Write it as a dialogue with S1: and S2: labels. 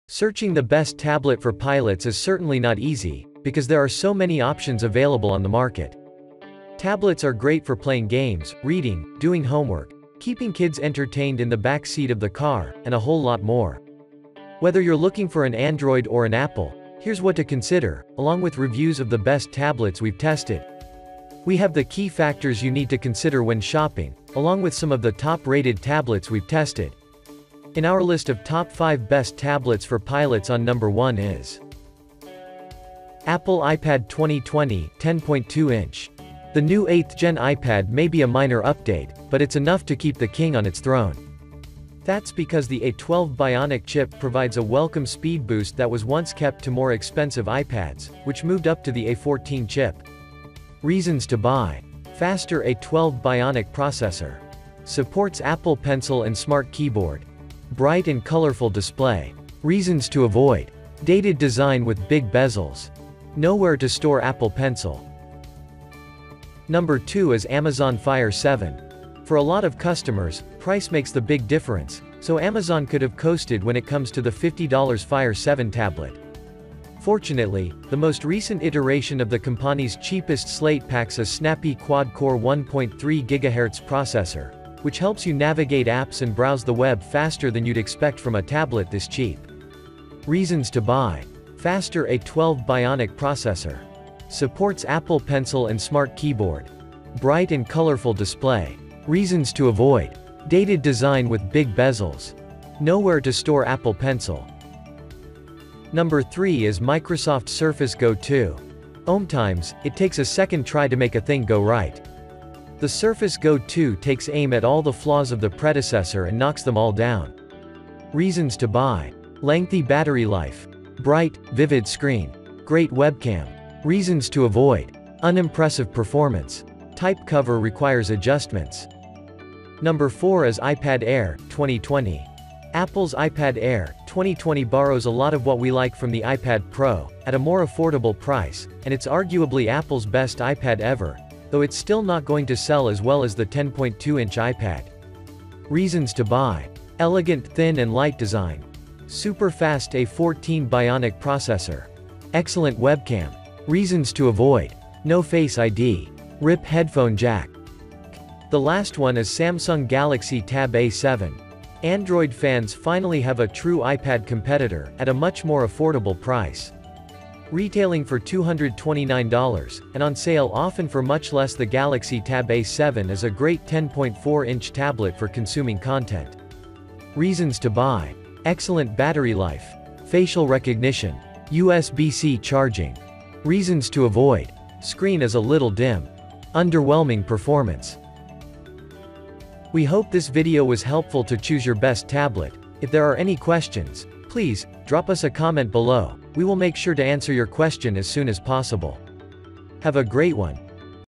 S1: Searching the best tablet for pilots is certainly not easy, because there are so many options available on the market. Tablets are great for playing games, reading, doing homework, keeping kids entertained in the back seat of the car, and a whole lot more. Whether you're looking for an Android or an Apple, here's what to consider, along with reviews of the best tablets we've tested. We have the key factors you need to consider when shopping, along with some of the top-rated tablets we've tested. In our list of top 5 best tablets for pilots, on number 1 is Apple iPad 2020 10.2-inch. The new 8th Gen iPad may be a minor update, but it's enough to keep the king on its throne. That's because the A12 Bionic chip provides a welcome speed boost that was once kept to more expensive iPads, which moved up to the A14 chip. Reasons to buy. Faster A12 Bionic processor. Supports Apple Pencil and Smart Keyboard. Bright and colorful display. Reasons to avoid. Dated design with big bezels. Nowhere to store Apple Pencil. Number 2 is Amazon Fire 7. For a lot of customers, price makes the big difference, so Amazon could have coasted when it comes to the $50 Fire 7 tablet. Fortunately, the most recent iteration of the company's cheapest slate packs a snappy quad-core 1.3 GHz processor, which helps you navigate apps and browse the web faster than you'd expect from a tablet this cheap. Reasons to buy. Faster A12 Bionic processor. Supports Apple Pencil and Smart Keyboard. Bright and colorful display. Reasons to avoid. Dated design with big bezels. Nowhere to store Apple Pencil. Number 3 is Microsoft Surface Go 2. Times, it takes a second try to make a thing go right. The Surface Go 2 takes aim at all the flaws of the predecessor and knocks them all down. Reasons to buy. Lengthy battery life. Bright, vivid screen. Great webcam. Reasons to avoid. Unimpressive performance. Type cover requires adjustments. Number 4 is iPad Air 2020. Apple's iPad Air 2020 borrows a lot of what we like from the iPad Pro, at a more affordable price, and it's arguably Apple's best iPad ever, though it's still not going to sell as well as the 10.2-inch iPad. Reasons to buy. Elegant thin and light design. Super fast A14 Bionic processor. Excellent webcam. Reasons to avoid. No Face ID. RIP headphone jack. The last one is Samsung Galaxy Tab A7. Android fans finally have a true iPad competitor, at a much more affordable price. Retailing for $229, and on sale often for much less. The Galaxy Tab A7 is a great 10.4-inch tablet for consuming content. Reasons to buy. Excellent battery life. Facial recognition. USB-C charging. Reasons to avoid. Screen is a little dim. Underwhelming performance. We hope this video was helpful to choose your best tablet. If there are any questions, please drop us a comment below. We will make sure to answer your question as soon as possible. Have a great one.